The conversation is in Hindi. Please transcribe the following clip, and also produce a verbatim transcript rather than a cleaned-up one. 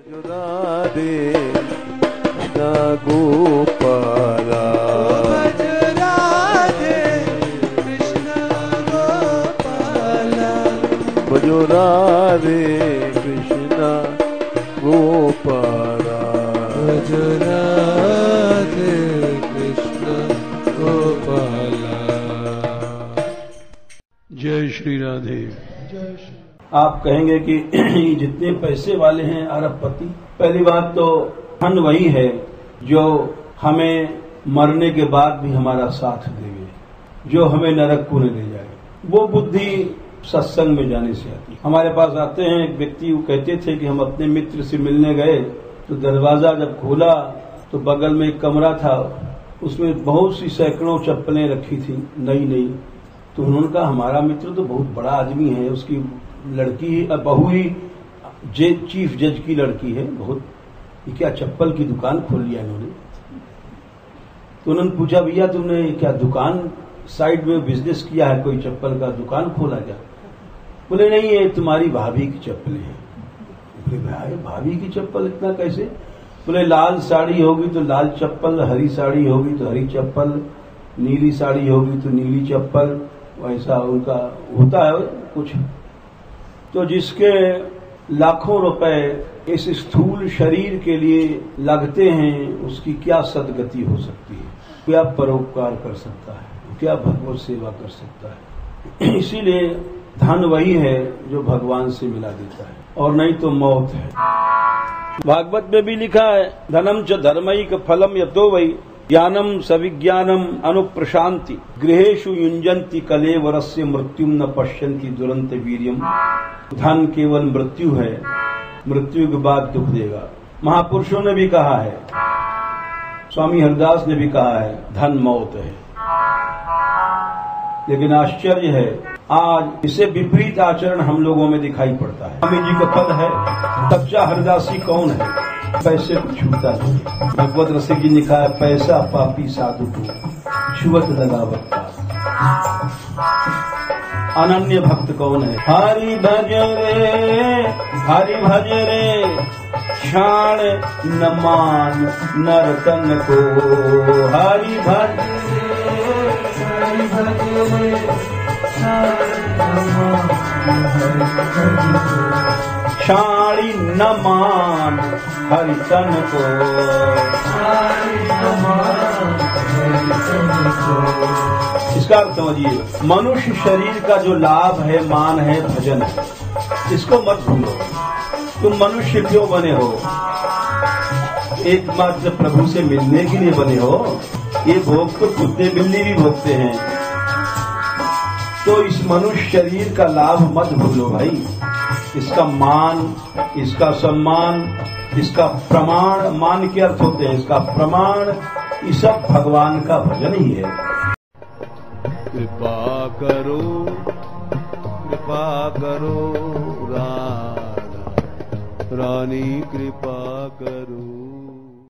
राधे कृष्ण गोपाला भजो राधे कृष्ण गोपाला भजो राधे कृष्ण गोपाला। जय श्री राधे। जय श्री। आप कहेंगे कि जितने पैसे वाले हैं अरबपति, पहली बात तो धन वही है जो हमें मरने के बाद भी हमारा साथ देवे, जो हमें नरक को न ले जाए। वो बुद्धि सत्संग में जाने से आती है। हमारे पास आते हैं एक व्यक्ति, वो कहते थे कि हम अपने मित्र से मिलने गए तो दरवाजा जब खोला तो बगल में एक कमरा था, उसमें बहुत सी सैकड़ों चप्पलें रखी थी नई नई। तो उन्होंने कहा हमारा मित्र तो बहुत बड़ा आदमी है, उसकी लड़की बहू ही जे चीफ जज की लड़की है, बहुत ये क्या चप्पल की दुकान खोल लिया इन्होंने। तो उन्होंने पूछा भैया तुमने क्या दुकान साइड में बिजनेस किया है, कोई चप्पल का दुकान खोला क्या? बोले नहीं ये तुम्हारी भाभी की चप्पलें हैं। बोले भाई भाभी की चप्पल इतना कैसे? बोले लाल साड़ी होगी तो लाल चप्पल, हरी साड़ी होगी तो हरी चप्पल, नीली साड़ी होगी तो नीली चप्पल, वैसा उनका होता है कुछ। तो जिसके लाखों रुपए इस स्थूल शरीर के लिए लगते हैं, उसकी क्या सदगति हो सकती है, क्या परोपकार कर सकता है, क्या भगवत सेवा कर सकता है। इसीलिए धन वही है जो भगवान से मिला देता है, और नहीं तो मौत है। भागवत में भी लिखा है धनम च धर्मैक फलम यतो वै ज्ञानम सविज्ञानम अनुप्रशांति गृहेषु युंजंति कलेवरस्य मृत्युम न पश्यन्ति दुरंत वीर्यम। धन केवल मृत्यु है, मृत्यु के बाद दुख देगा। महापुरुषों ने भी कहा है, स्वामी हरदास ने भी कहा है धन मौत है। लेकिन आश्चर्य है आज इससे विपरीत आचरण हम लोगों में दिखाई पड़ता है। स्वामी जी का पद है सच्चा हरदासी कौन है? पैसे को छूता नहीं। भगवत रसिक जी ने कहा है पैसा पापी साधु को छुअत लगावत का। अनन्य भक्त कौन है? हरि भज रे हरि भज रे क्षण न मान नरतन को। हरि भज हरि भज रे क्षाणी न मान हरि तन को। इसका अर्थ समझिए, मनुष्य शरीर का जो लाभ है, मान है, भजन है, इसको मत भूलो। तुम मनुष्य क्यों बने हो? एकमात्र प्रभु से मिलने के लिए बने हो। ये भोग तो कुत्ते बिल्ली भी भोगते हैं। तो इस मनुष्य शरीर का लाभ मत भूलो भाई। इसका मान, इसका सम्मान, इसका प्रमाण, मान के अर्थ होते हैं इसका प्रमाण, ये सब भगवान का भजन ही है। कृपा करो कृपा करो राधा रानी कृपा